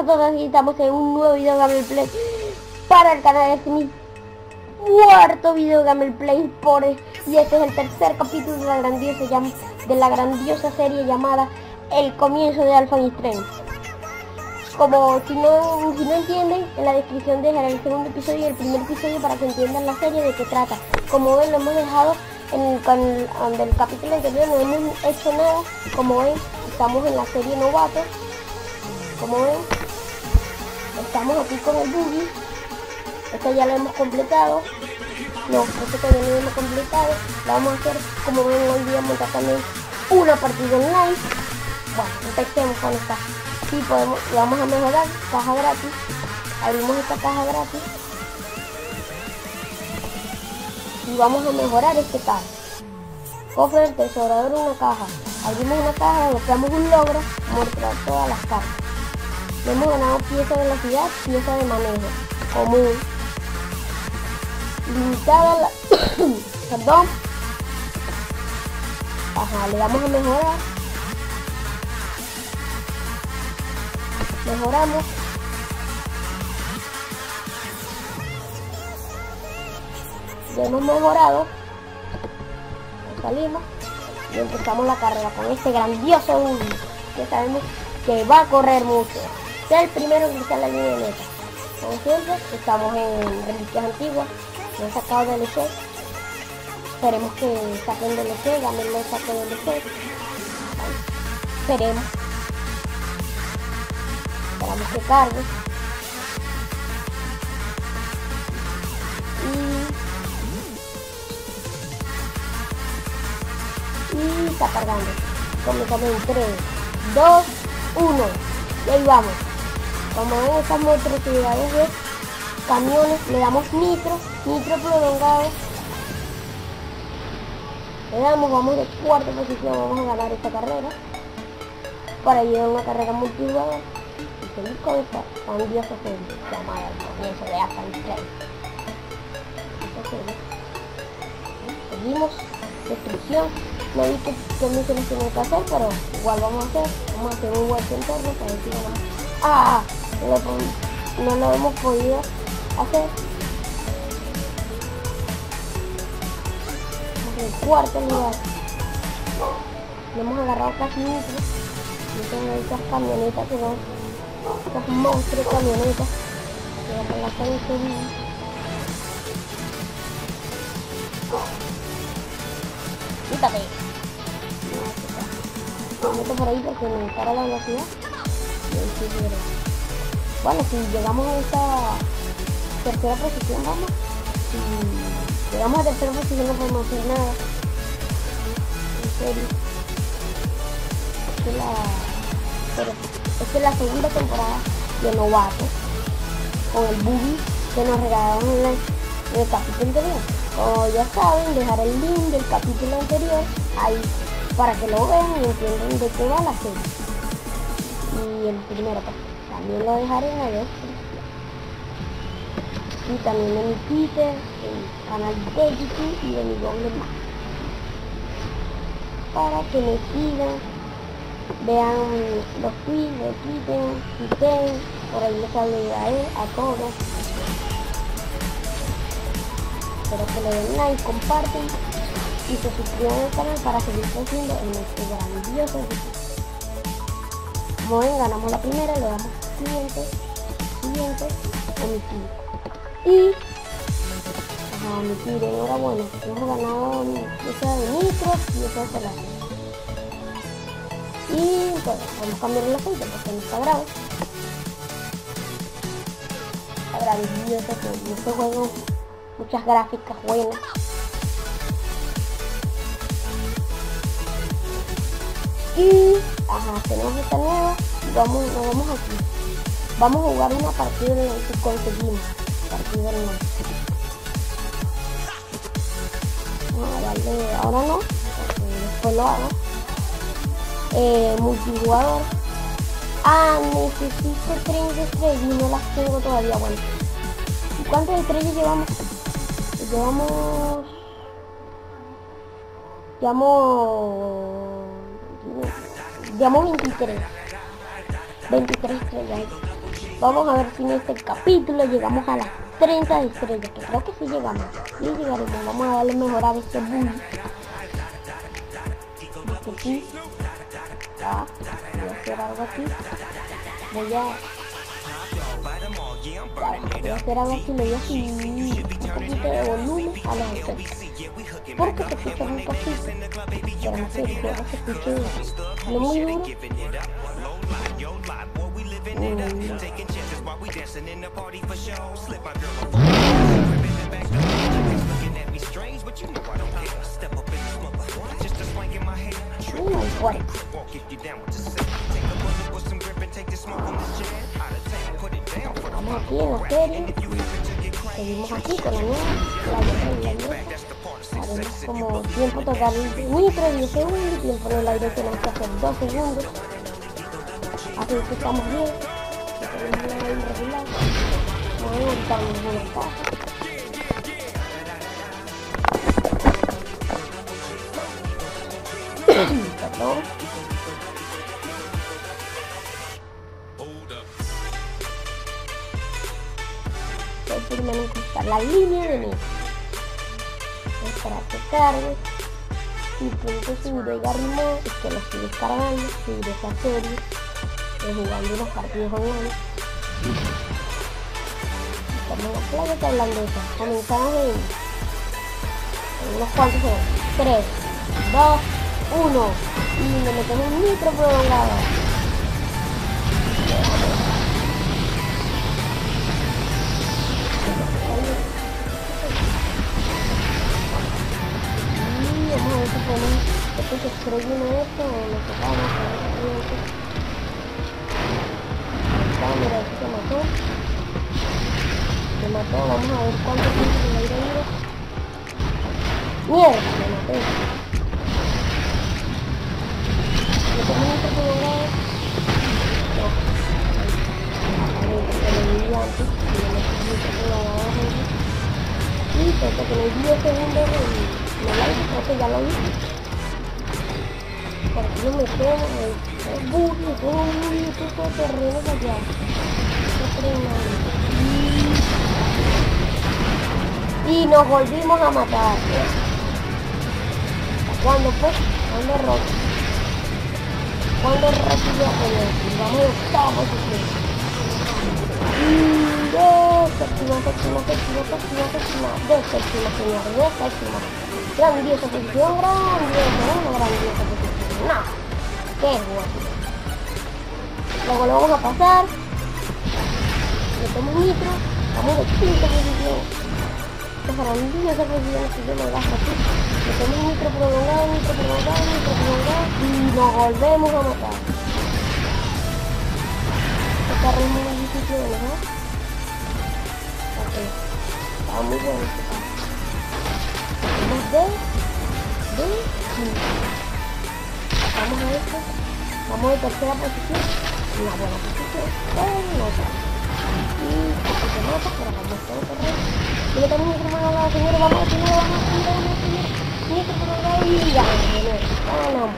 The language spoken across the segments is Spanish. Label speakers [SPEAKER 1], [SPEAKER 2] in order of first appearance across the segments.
[SPEAKER 1] a todos y estamos en un nuevo video gameplay para el canal. Es mi cuarto video gameplay y este es el tercer capítulo de la grandiosa serie llamada El Comienzo de Alpha Strange. Como si no entienden, en la descripción dejaré el segundo episodio y el primer episodio para que entiendan la serie de qué trata. Como ven, lo hemos dejado en el capítulo anterior, no hemos hecho nada. Como ven, estamos en la serie novato. Como ven, estamos aquí con el buggy. Este ya lo hemos completado. No, este todavía no lo hemos completado. Lo vamos a hacer, como ven, hoy día montar también una partida online. Bueno, empecemos con esta. Sí, podemos, lo vamos a mejorar. Caja gratis. Abrimos esta caja gratis. Y vamos a mejorar este carro. Cofre del tesorador, una caja. Abrimos una caja, buscamos un logro, mostrar todas las cartas. Hemos ganado pieza de velocidad, pieza de manejo, común, limitada la... perdón. Ajá, le damos a mejorar. Mejoramos. Ya hemos mejorado. Salimos y empezamos la carrera con este grandioso buggy que sabemos que va a correr mucho. Sea el primero que está en la línea de meta. Como siempre, estamos en reliquias antiguas. No he sacado DLC. Esperemos que saquen DLC, Gameplay saque DLC. Esperemos que cargue. Y está cargando. Comenzamos en 3, 2, 1. Y ahí vamos. Como ven, estas monstruosidades de camiones, le damos nitro prolongado. Le damos, vamos de cuarta posición, vamos a ganar esta carrera. Para llevar una carrera multijugador. Y seguir con esta grandiosa serie llamada El Comienzo de Alpha Strange. Seguimos. Destrucción. No vi que misiones tienen que hacer, pero igual vamos a hacer un buen entorno para decir no lo hemos podido hacer. En cuarto lugar. Le hemos agarrado casi nitro. Yo tengo estas camionetas que son estos monstruos camionetas que la están subiendo. Quítate. Me meto por ahí porque me dispara la velocidad. Bueno, si llegamos a esta tercera posición, vamos. Si llegamos a tercera posición no podemos hacer nada. En serio. Esta es la segunda temporada de novato con el buggy que nos regalaron en el capítulo anterior. Como ya saben, dejaré el link del capítulo anterior ahí para que lo vean y entiendan de qué va la serie. Y el primero pues, también lo dejaré en la descripción. Y también en mi Twitter, en el canal de YouTube y de mi doble más. Para que me sigan, vean los tweets, tuiteen, por ahí les saludaré a todos. Espero que le den like, comparten y se suscriban al canal para seguir creciendo en este grandioso video. Como ven, ganamos la primera, le damos siguiente, omitir. Y omitir, enhorabuena, hemos ganado pieza de nitro y pieza de celular. Y bueno, vamos a cambiar el aceite porque no está grave. Está grandioso que este juego. Muchas gráficas buenas. Y tenemos esta nueva. Nos vamos aquí. Vamos a jugar una partida en la que conseguimos. Partida en la... Vamos a darle, ahora no, porque después lo hago. Multijugador. Necesito 30 estrellas y no las tengo todavía. Bueno, ¿y cuántas estrellas llevamos? Llevamos 23 estrellas. Vamos a ver si en este capítulo llegamos a las 30 estrellas, que creo que sí llegamos. Y llegaremos. Vamos a darle mejorar este bully. Aquí. Voy a hacer algo aquí. Voy a hacer algo aquí. Le voy a subir un poquito de volumen a los efectos. Porque se escucha muy poquito. Pero no sé, creo que se escucha no muy duro. Muy fuerte. Vamos aquí en la serie. Seguimos aquí con la nueva. Haremos como tiempo total de nitro, 10 segundos. Tiempo en el aire tenemos que hacer 2 segundos. Así que estamos bien. Vamos a editar ninguna caja. Perdón. Primero incrustar la línea de nitro. Para que cargue. Y punto subir y arrimo es que lo estoy descargando. Subir esa serie. Jugando unos partidos online. Como la playa hablando de eso. Comenzamos en unos cuantos segundos. 3, 2, 1. Y le metemos un nitro prolongado. Y vamos a ver si podemos que se estrelle uno de estos o lo tocamos. Mira, aquí se mató. Se mató, vamos a ver cuánto tiempo se le ha ido. ¡Mierda! Me maté. ¿Le pongo un poco de grado? No. Porque lo vi antes. Y le metí un poco de grado. Y tengo que tener 10 segundos en el aire, creo que ya lo vi. Por aquí lo metemos. Es buggy, es un buggy, es todo terreno allá. Y nos volvimos a matar. ¿Cuándo pues? ¿Cuándo roto? ¿Cuándo roto ya con él? Vamos a octavo posición. Séptima, séptima. Grandiosa posición, grandiosa posición. No, qué guapo. Luego lo vamos a pasar. Metemos nitro, vamos de quinta posición. Esta grandiosa posición, si yo me gasto aquí. Metemos nitro prolongado y nos volvemos a matar. Este carro es muy difícil de manejar. Ok, está muy bueno este carro. Pasamos a esto. Vamos de tercera posición. Una buena posición, pero no tanto. Y aquí se mata, pero vamos todo correcto. Y le tenemos un hermano a la señora, vamos a y ganamos.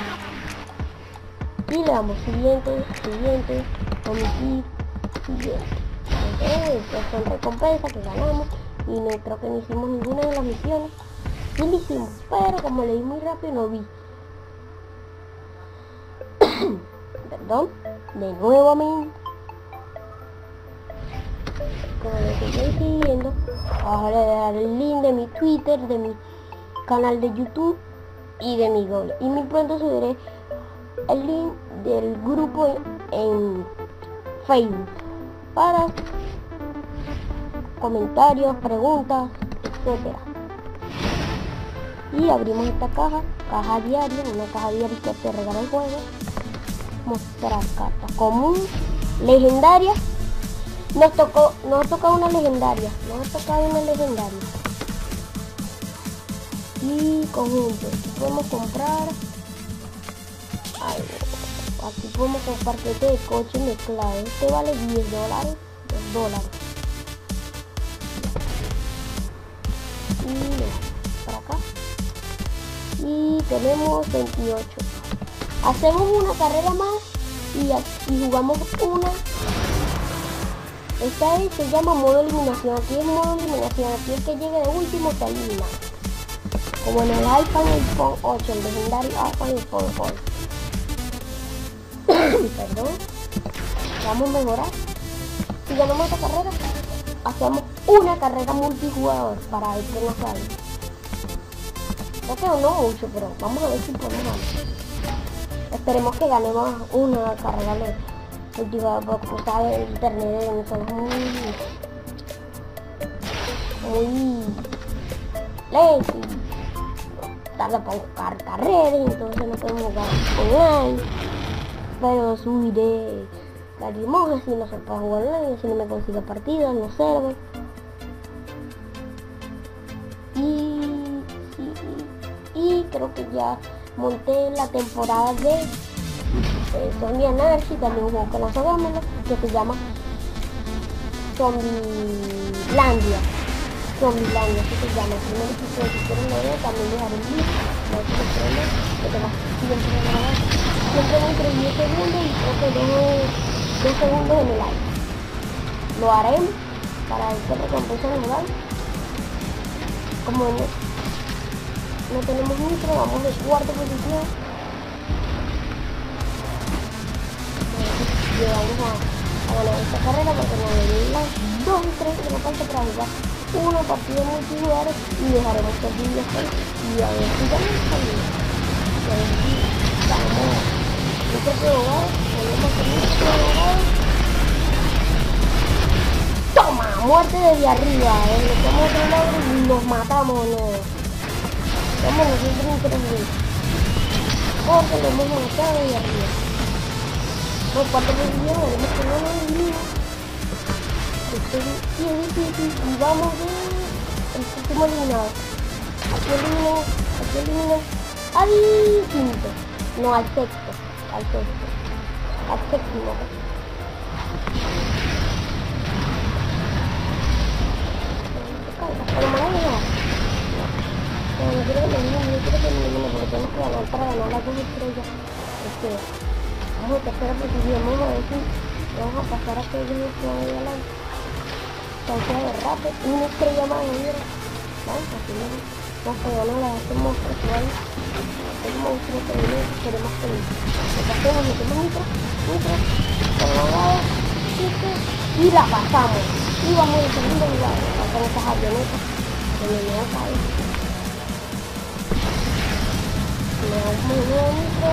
[SPEAKER 1] Y le damos siguiente, omitir, siguiente. Estas son recompensas que ganamos. Y no creo que no hicimos ninguna de las misiones. Sí lo hicimos, pero como leí muy rápido no vi. Perdón, de nuevo a mí. Como les estoy siguiendo, ahora le daré el link de mi Twitter, de mi canal de YouTube y de mi Google. Y muy pronto subiré el link del grupo en Facebook para comentarios, preguntas, etcétera. Y abrimos esta caja diaria, una caja diaria que te regala el juego. Mostrar cartas común, legendaria. Nos tocó una legendaria. Y conjunto. Aquí podemos comprar algo. Aquí podemos comprar paquete de coche mezclado. Este vale $10, $2. Y para acá. Y tenemos 28. Hacemos una carrera más y jugamos una Esta vez se llama modo eliminación. Aquí es modo eliminación. Aquí el que llegue de último se elimina. Como en el iPhone 8, el legendario iPhone 8. Perdón. Vamos a mejorar. Si ganamos esta carrera, hacemos una carrera multijugador para ver qué nos sale. Creo que no mucho, pero vamos a ver si podemos ganar. Esperemos que ganemos una carrera multijugador, porque sabe el internet de nosotros muy lento. Tarda para buscar carreras, entonces no podemos jugar online. Pero subiré la limoja si no se puede jugar online, si no me consigo partidas, no server. Y creo que ya monté la temporada de Zombie Anarchy, también un juego que no sabemos, que se llama Zombielandia. Zombielandia, así se llama. Si no me quieren ver, también dejaré el link. No se me creen, que te vas siempre a grabar. Siempre entre 10 segundos y creo que dejo 2 segundos en el aire. Lo haremos para ver qué recompensa nos dan. Como no tenemos nitro, vamos de cuarta posición. Llegamos a ganar esta carrera porque nos den las 2 y 3 que nos falta para jugar una partida multijugador y dejaremos el vídeo hasta ahí y a ver si también salimos. Y a ver si ganamos nuestro abogado, volvemos a hacer nuestro abogado. ¡Toma! Muerte desde arriba, le echamos otro lado y nos matamos, ¿no? Vamos nosotros increíble. Porque lo hemos matado desde arriba. No, cuarta posición, haremos que no nos elimine. Y es difícil, y vamos de el último eliminado. Aquí elimino al quinto, no al sexto, al séptimo. Pero me no quiero que me elimine, porque tenemos que ganar para ganar las 2 estrellas. Vamos a tercera posición, vamos a ver si vamos a pasar a que ellos no vayan adelante. Entonces de rápido, una estrella más de vida. Vamos a hacer más que ganar a este monstruo que hay. El monstruo que viene, queremos que lo pasemos, metemos nitro, y la pasamos. Y vamos en segundo lugar, con estas avionetas que me llevan a caer. Le damos un nuevo nitro.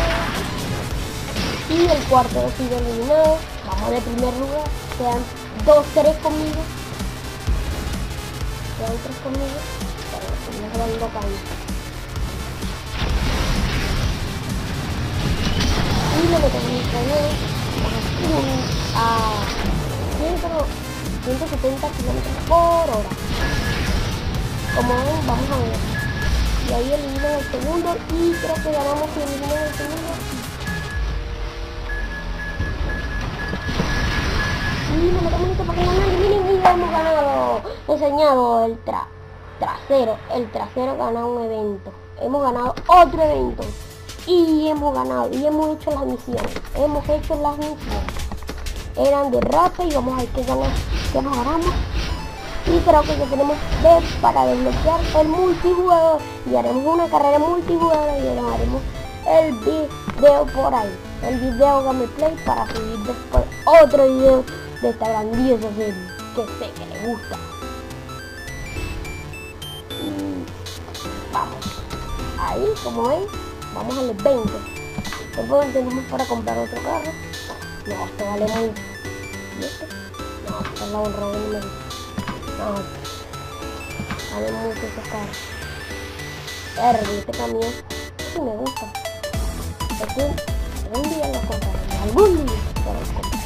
[SPEAKER 1] Y el cuarto ha sido eliminado. Vamos de primer lugar. Quedan 3 conmigo. Pero no se van a caer. Y le metemos a 170 kilómetros por hora. Como ven, vamos a ver. Y ahí eliminan el segundo y creo que ganamos si eliminan el segundo. Y no me comunico para que no me eliminen y hemos ganado. Enseñado el trasero. El trasero gana un evento. Hemos ganado otro evento. Y hemos ganado. Y hemos hecho las misiones. Eran de rata y vamos a ver qué ganamos. Y creo que ya tenemos para desbloquear el multijugador. Y haremos una carrera multijugador y haremos el video por ahí. El video gameplay para subir después otro video de esta grandiosa serie que sé que le gusta. Y vamos. Ahí, como ven, vamos al 20. Después tenemos para comprar otro carro. No, esto vale mucho. ¿Y este? No, esto es la honra de mi. No, vale mucho estos carros. Verde, este camión. Este me gusta. Un día lo compraré. Algún día lo compraré.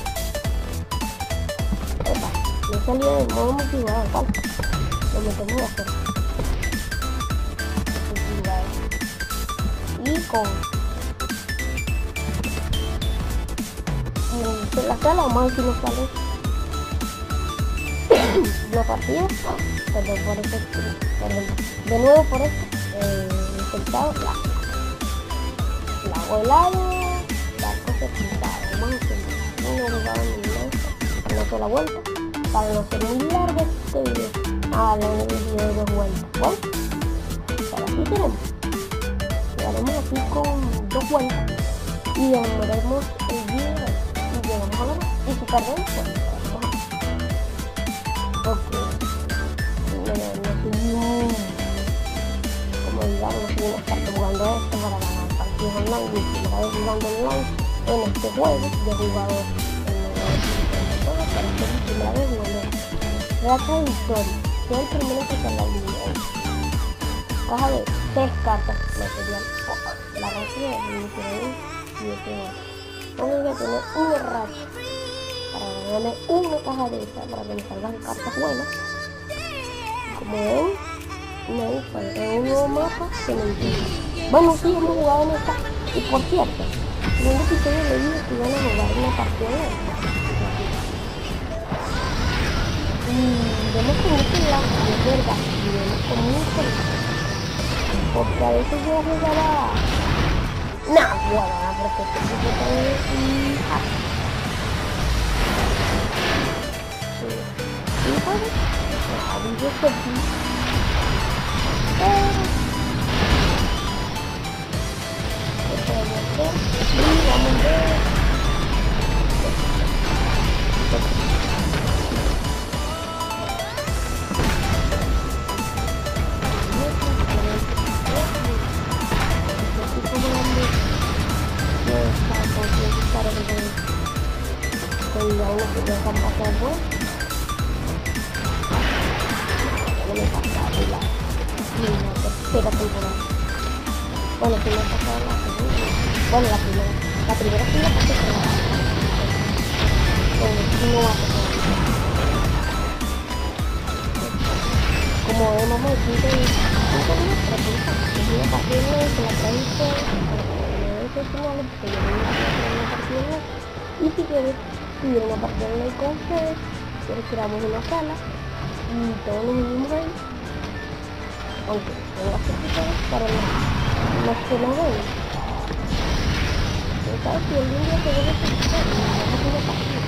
[SPEAKER 1] Epa, me salió del modo multijugador, ¿vale? Lo metemos a hacer. Y con la sala vamos a ver si nos sale la partida. Perdón por eso, perdón. De nuevo por esto, intentado la volada, la cosa pintada. Vamos a hacer un lugar en el una sola vuelta para no ser muy largo este video. Dale un video de 2 vueltas. Bueno, ahora sí tenemos. Quedaremos aquí con 2 vueltas y demoremos el video y llegamos a ganar. Y si perdemos, pues vamos a... Ok. No soy como digamos, no soy un experto jugando esto para ganar partidos online. Mi primera vez jugando online en este juego. Yo he jugado en todo, pero esta es mi primera vez jugando. Racha de victoria. Soy el primero que está en la línea. Caja de 3 cartas material. La racha de iniciativa y de peor. Vamos a tener una racha para ganarme una caja de esta para que me salgan cartas buenas. Como ven, me falta un nuevo mapa que me entiende. Bueno, sí, hemos jugado en esta. Y por cierto, en un episodio le dije que iban a jugar una partida de esta. Y vemos con mucho lag, y es verdad, y vemos con mucho lag. Porque a veces yo jugaba... Nah, bueno, porque este tipo también es un hack. ¿Sí sabes? Yo sé que... ¿qué podemos hacer? Sí, vamos a ver. Cuidado que ya están pasando. No me pasa la tercera temporada. Bueno, si me ha pasado la segunda. Bueno, la primera. La primera sí la pasé por la. Bueno, no va a pasar. Como vemos aquí de 5 minutos, una partida que la traíste finales, porque yo voy a hacer una partida. Y si quieres subir una partida online con ustedes, creamos una sala y todos nos unimos ahí, aunque tengo que hacer para los que no ven. ¿Sabes? Si algún día te debes hacer una partida,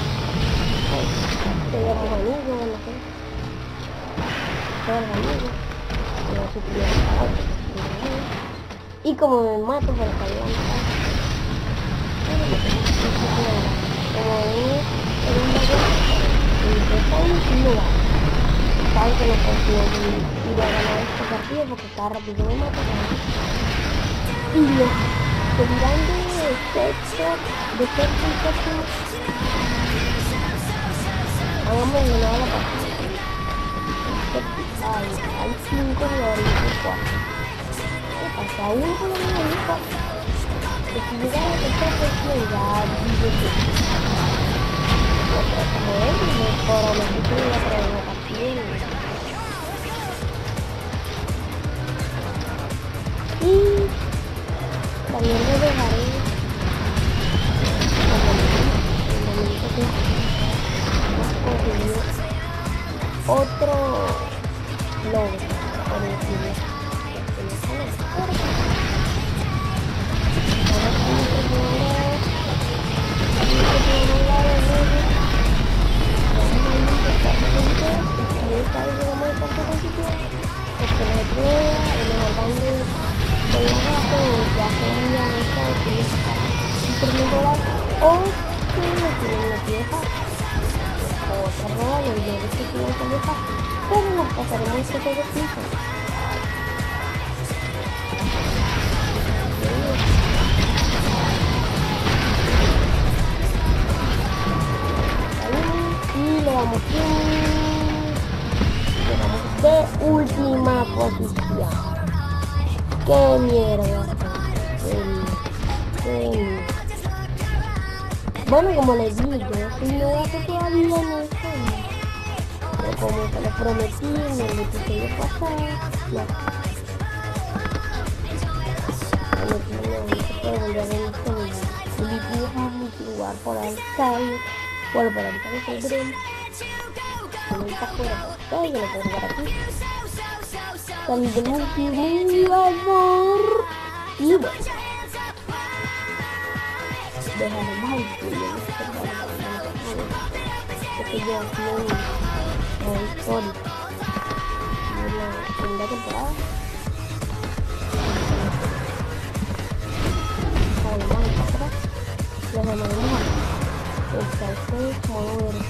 [SPEAKER 1] seríamos amigos, no sé, todos amigos, pero si tuvieras para otro, y como me mato para salir a mi casa, como es en un lugar y no va. Saben que no confío en ir a ganar esta partida porque cada ratito me mata. Y los que dirán de sexto y séptimo hagamos ganado la partida. Hay 5 jugadores y 4. ¿Qué pasa? Uno por lo menos y 4. Que si llegara a tercera posición ya vive que otra como él y me prometí que iba a traer una partida y también le dejaré el momento que hemos conseguido otro logro por decirlo en el canal. Pero nos pasaremos este juego juntos. Y le damos de última posición. ¡Qué mierda! Bueno, como les digo, yo soy novato todavía en esto. Pero como se lo prometí en el episodio pasado, ya. Prometí no se puede volver a ver esto. Y jugar por outside. Bueno, por ahorita no saldremos. No está fuera por ahí, yo lo puedo jugar aquí. Saldremos multijugador. Y bueno. Dejaremos al tuyo. estoy yo aquí en modo histórico. En la segunda temporada. Los llamaremos aquí. Modo verde.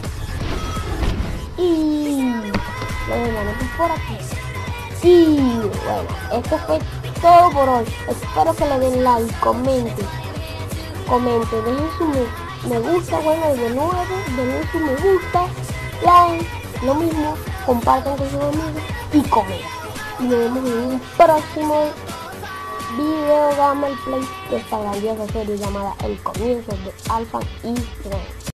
[SPEAKER 1] Y lo llamaremos por aquí. Y bueno, esto fue todo por hoy. Espero que le den like, comenten, dejen su me gusta, bueno, de nuevo, denle su me gusta, like, lo mismo, compartan con sus amigos y comenten. Y nos vemos en un próximo video Gamer Play de esta grandiosa serie llamada El Comienzo de Alpha y Ren.